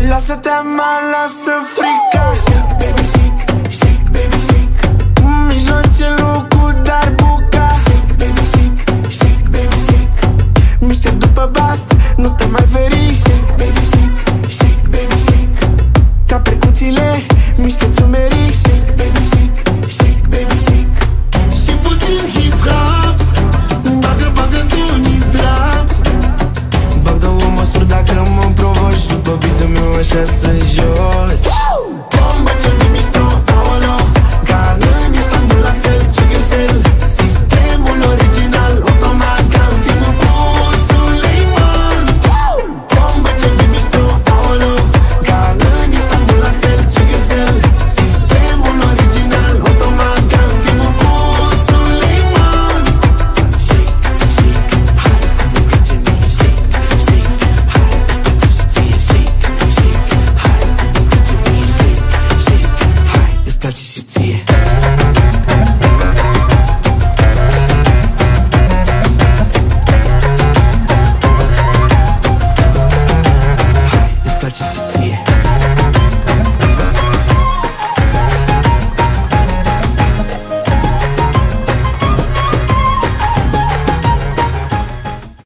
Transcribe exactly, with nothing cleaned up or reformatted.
Lasă teama, lasă frica. Shake, baby, shake, shake, baby, shake. Mijlocelul cu darbuca. Shake, baby, shake, shake, baby, shake. Mișcă după bas, nu te mai feri. Shake, baby, shake, shake, baby, shake. Ca percuțiile, mișcă-ți umerii. Shake, baby, shake, shake, baby, shake. Și puțin hip-hop, bagă, bagă tu în trap. Bag două măsuri dacă mă provoci. După beat-ul meu așa să joc.